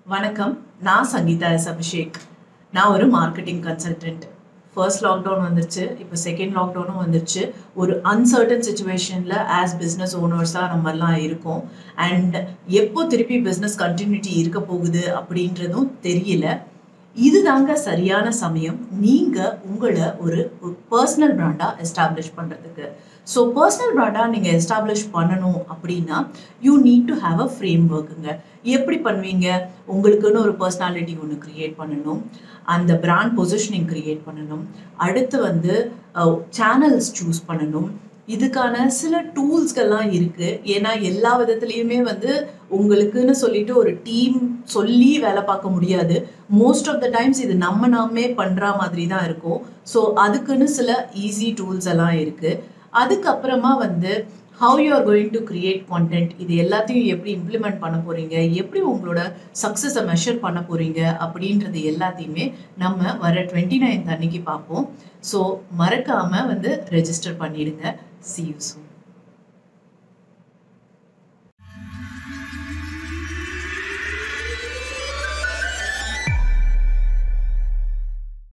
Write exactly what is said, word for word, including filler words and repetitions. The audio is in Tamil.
வணக்கம். நான் சங்கீதா எஸ் அபிஷேக். நான் ஒரு மார்க்கெட்டிங் கன்சல்டன்ட். ஃபர்ஸ்ட் லாக்டவுன் வந்துருச்சு. இப்போ செகண்ட் லாக்டவுனும் வந்துருச்சு. ஒரு அன்சர்டன் சிச்சுவேஷனில் ஆஸ் பிஸ்னஸ் ஓனர்ஸாக நம்மெல்லாம் இருக்கோம். அண்ட் எப்போ திருப்பி பிஸ்னஸ் கண்டினியூட்டி இருக்க போகுது அப்படின்றதும் தெரியல. இதுதாங்க சரியான சமயம் நீங்கள் உங்களை ஒரு பர்சனல் பிராண்டாக எஸ்டாப்ளிஷ் பண்ணுறதுக்கு. ஸோ பர்சனல் பிராண்டாக நீங்கள் எஸ்டாப்ளிஷ் பண்ணணும் அப்படின்னா you need to have a ஃப்ரேம் ஒர்க்குங்க. எப்படி பண்ணுவீங்க? உங்களுக்குன்னு ஒரு பர்சனாலிட்டி ஒன்று க்ரியேட் பண்ணணும், அந்த பிராண்ட் பொசிஷனிங் க்ரியேட் பண்ணணும், அடுத்து வந்து சேனல்ஸ் சூஸ் பண்ணணும். இதுக்கான சில டூல்ஸ்கள்லாம் இருக்குது. ஏன்னா எல்லா விதத்துலேயுமே வந்து உங்களுக்குன்னு சொல்லிட்டு ஒரு டீம் சொல்லி வேலை பார்க்க முடியாது. மோஸ்ட் ஆஃப் த டைம்ஸ் இது நம்ம நாமே பண்ணுற மாதிரி தான் இருக்கும். ஸோ அதுக்குன்னு சில ஈஸி டூல்ஸ் எல்லாம் இருக்குது. அதுக்கப்புறமா வந்து how you are going to create content, இது எல்லாத்தையும் எப்படி இம்ப்ளிமெண்ட் பண்ண போகிறீங்க, எப்படி உங்களோட சக்ஸஸை மெஷர் பண்ண போகிறீங்க அப்படின்றது எல்லாத்தையுமே நம்ம வர டுவெண்ட்டி நைன்த் அன்னைக்கு பார்ப்போம். ஸோ மறக்காமல் வந்து ரெஜிஸ்டர் பண்ணிடுங்க. See you soon.